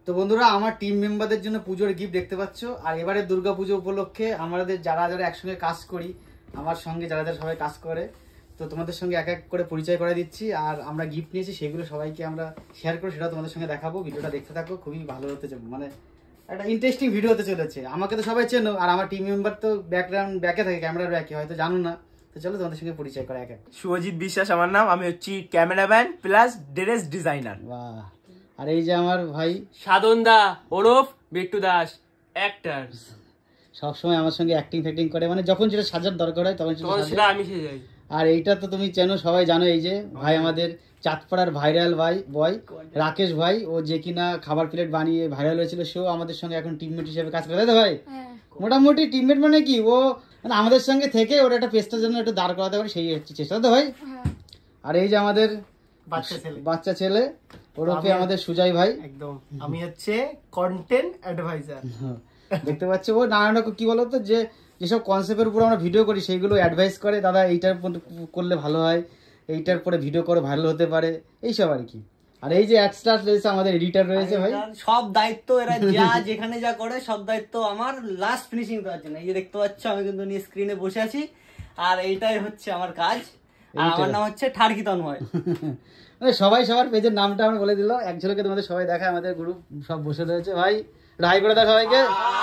তো বন্ধুরা, আমার টিম মেম্বারদের জন্য পুজোর গিফট দেখতে পাচ্ছ। আর এবারে দুর্গাপুজো উপলক্ষে আমাদের যারা যারা একসঙ্গে কাজ করি, আমার সঙ্গে যারা যারা সবাই কাজ করে, তো তোমাদের সঙ্গে এক এক করে পরিচয় করে দিচ্ছি। আর আমরা গিফট নিয়েছি, সেগুলো সবাইকে আমরা শেয়ার করে সেটা তোমাদের সঙ্গে দেখাবো। ভিডিওটা দেখতে থাকো, খুবই ভালো হতে চলবে, মানে একটা ইন্টারেস্টিং ভিডিও হতে চলেছে। আমাকে তো সবাই চেনো, আর আমার টিম মেম্বার তো ব্যাকগ্রাউন্ড ব্যাকে থাকে, ক্যামেরার ব্যাকে, হয়তো জানো না। তো চলো তোমাদের সঙ্গে পরিচয় করা এক এক। শুভজিৎ বিশ্বাস আমার নাম, আমি হচ্ছি ক্যামেরাম্যান প্লাস ড্রেস ডিজাইনার। বাহ। আর এই যে আমার ভাই সাধন দা ওরফ বিট্টু দাস, অ্যাক্টর। সবসময় আমার সঙ্গে অ্যাক্টিং ফ্যাক্টিং করে, মানে যখন যেটা সাজার দরকার হয় তখন সেটা আমি সে যাই। আর এইটা তো তুমি চেনো, সবাই জানো। এই যে ভাই আমাদের চাঁদপাড়ার ভাইরাল বয় রাকেশ ভাই, ও যে কিনা খাবার প্লেট বানিয়ে ভাইরাল হয়েছিল, সেও আমাদের সঙ্গে এখন টিমমেট হিসেবে কাজ করে, তাই তো ভাই? মোটামুটি টিমমেট মানে কি, ও মানে আমাদের সঙ্গে থেকে ওর একটা পেজটার জন্য একটু দাঁড় করাতে পারে, সেই হচ্ছে চেষ্টা, তো ভাই? আর এই যে আমাদের বাচ্চা ছেলে ওরফে আমাদের সুজয় ভাই, একদম আমি হচ্ছে কন্টেন্ট অ্যাডভাইজার। দেখতে পাচ্ছ ও নানান রকম কি বলতো, যে যেসব কনসেপ্টের উপর আমরা ভিডিও করি সেইগুলো অ্যাডভাইস করে, দাদা এইটার করলে ভালো হয়, এইটার পরে ভিডিও করে ভাইরাল হতে পারে, এইসব আর কি। আর এই যে অ্যাডস্টার রয়েছে, আমাদের এডিটর রয়েছে ভাই। সব দায়িত্ব এরা যা যেখানে যা করে সব দায়িত্ব আমার লাস্ট ফিনিশিং করার জন্য। এই যে দেখতে পাচ্ছ আমি কিন্তু নিয়ে স্ক্রিনে বসে আছি, আর এইটাই হচ্ছে আমার কাজ। আর আমার নাম হচ্ছে ঠার্কি তন্ময়। সবাই সবার পেজের নামটা আমরা বলে দিলাম, এক ঝলকে তোমাদের সবাই দেখায়, আমাদের গ্রুপ সব বসে রয়েছে ভাই, রাই করে দাও সবাইকে।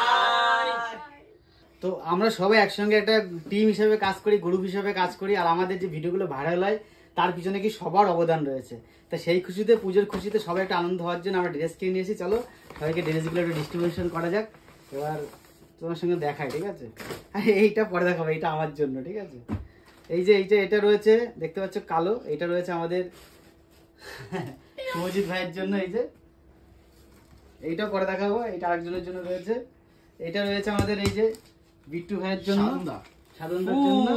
তো আমরা সবাই একসঙ্গে একটা টিম হিসেবে কাজ করি, গ্রুপ হিসেবে কাজ করি, আর আমাদের যে ভিডিওগুলো ভাইরাল হয় তার পিছনে কি সবার অবদান রয়েছে। তা সেই খুশিতে, পুজোর খুশিতে সবাই একটা আনন্দ হওয়ার জন্য আমরা ড্রেস কিনে নিয়েছি। চলো সবাইকে ড্রেসগুলো একটু ডিস্ট্রিবিউশন করা যাক। এবার তোমার সঙ্গে দেখাই, ঠিক আছে? এইটা পরে দেখাবো, এইটা আমার জন্য, ঠিক আছে? এই যে এটা রয়েছে দেখতে পাচ্ছ কালো, এটা রয়েছে আমাদের শুভজিৎ ভাইয়ের জন্য। এই যে এইটা পরে দেখাবো, এটা আরেকজনের জন্য রয়েছে। এটা রয়েছে আমাদের এই যে বিট্টু ভাইয়ের জন্য, সাধনদার জন্য।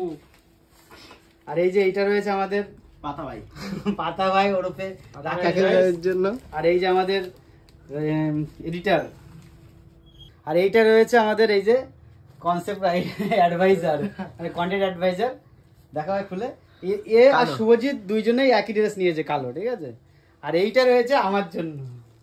আর এই যে এইটা রয়েছে আমাদের পাতা ভাই ওরফে রাকেশ ভাইয়ের জন্য। আর এই যে আমাদের এডিটর। আর এইটা রয়েছে আমাদের এই যে কনসেপ্ট অ্যাডভাইজার, মানে কন্টেন্ট অ্যাডভাইজার। দেখা হয় খুলে, এ আর শুভজিৎ দুইজনেই একই ড্রেস নিয়েছে, কালো, ঠিক আছে? আর এইটা রয়েছে আমার জন্য।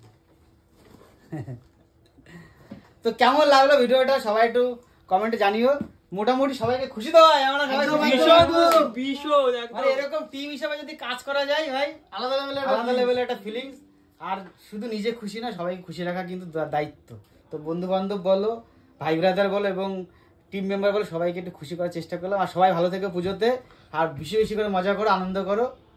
তো কেমন লাগলো ভিডিওটা সবাই একটু কমেন্টে জানিও। মোটামুটি সবাইকে খুশি তো হয়, আমরা সবাই মানে এরকম টিম হিসেবে যদি কাজ করা যায় ভাই, আলাদা লেভেলের একটা ফিলিংস। আর শুধু নিজে খুশি না, সবাইকে খুশি রাখা কিন্তু দায়িত্ব। তো বন্ধু বান্ধব বলো, ভাই ব্রাদার বলো, এবং টিম মেম্বার বলো, সবাইকে একটু খুশি করার চেষ্টা করলাম। আর সবাই ভালো থেকে পুজোতে, আর বেশি বেশি করে মজা করো, আনন্দ করো।